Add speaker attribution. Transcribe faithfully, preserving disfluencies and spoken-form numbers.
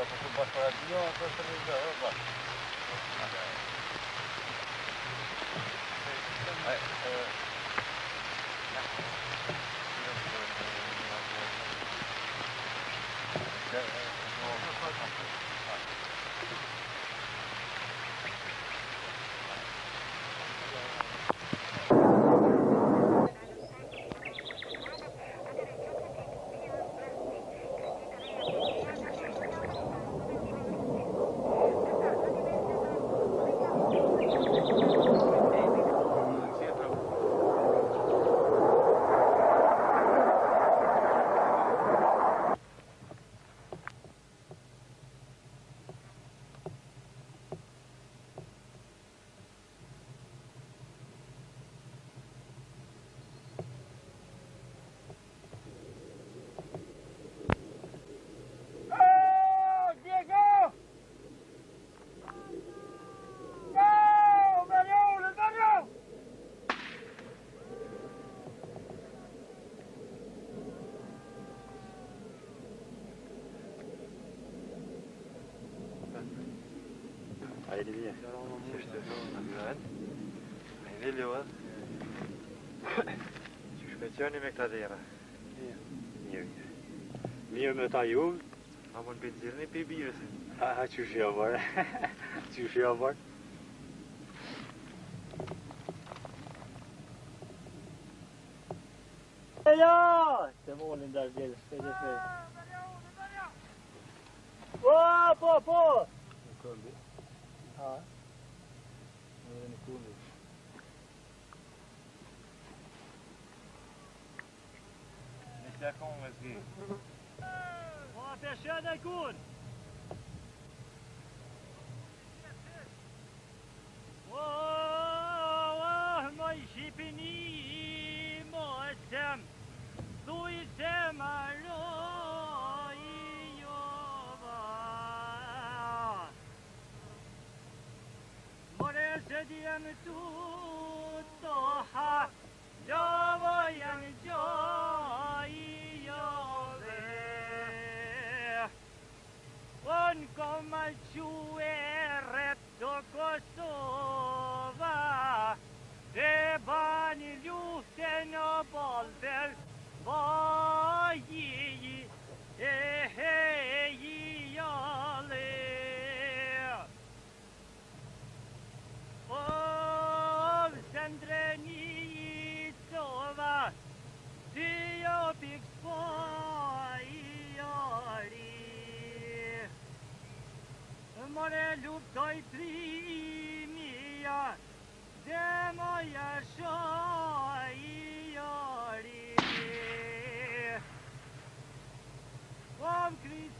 Speaker 1: su baš radio, to se ne zna, evo baš.
Speaker 2: Allez, les viens.
Speaker 3: Hej Johan. Suspecsion i McTadera.
Speaker 2: Nie wiem. Mnie metają.
Speaker 3: A on benzyrny pibir.
Speaker 2: A cóż ja war. Cóż ja war.
Speaker 4: Ja! Det är målen där, det är det. På, på, på! Ja. Nu är den cool.
Speaker 3: Nicht kommer vi.
Speaker 4: Ja, det kör det god. Åh, moj chipini måsem. Du i semaro i jova. More sediem tutto ha. Jag var en joy jove. On kommer tjueret och Kosova. Det barn i luften och bolter. Vad i hej jale. Och sendren i sova. Det jag fick spå i jari. More lukta i primia. Det må jag sjå i jari. Om Kristus